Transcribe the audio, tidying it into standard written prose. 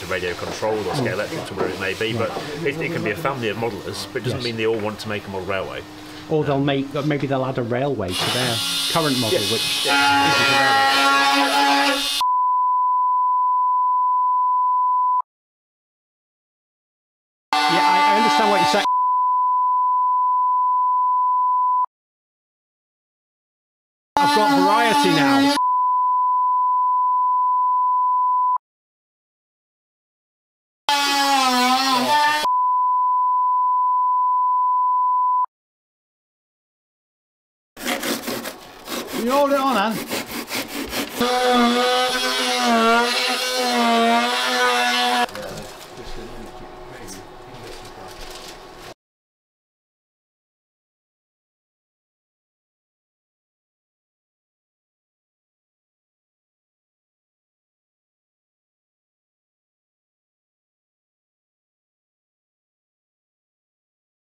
to radio controlled or Scalextric to where it may be, but it can be a family of modellers, but it doesn't mean they all want to make a model railway. Or they'll maybe they'll add a railway to their current model, which isn't a railway. Yeah, I understand what you're saying. I've got variety now. Can you hold it on, Anne?